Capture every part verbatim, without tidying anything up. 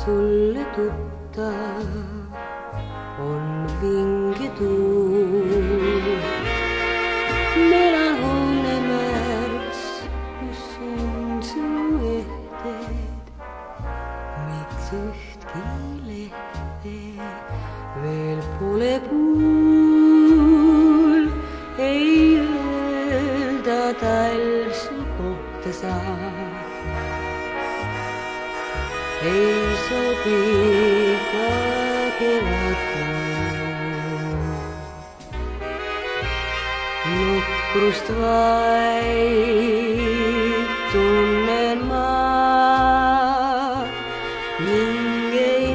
sulle tuttav on vinge tuul. Melanhoolne märts, kus on su ehteed, miks ühtki lehte veel pole puul. Ei öelda talv su kohta saab, ei sobi ka kevadkuul. Nukrust vaid tunnen ma, ning ei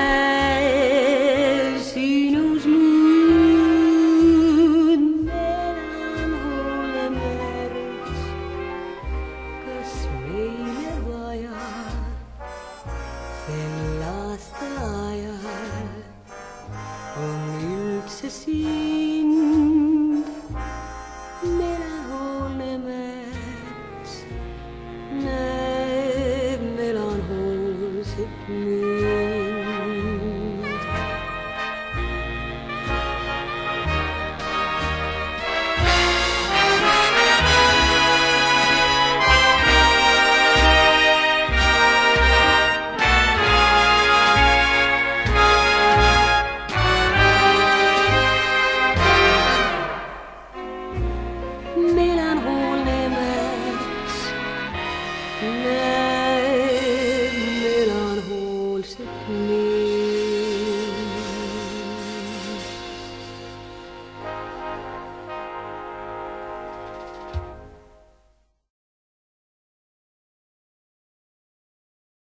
näe sinus muud. Melanhoolne märts, kas meile vaja sel aastaajal on üldse sind? Melanhoolne märts näeb melanhoolset mind. Melanhoolne märts näeb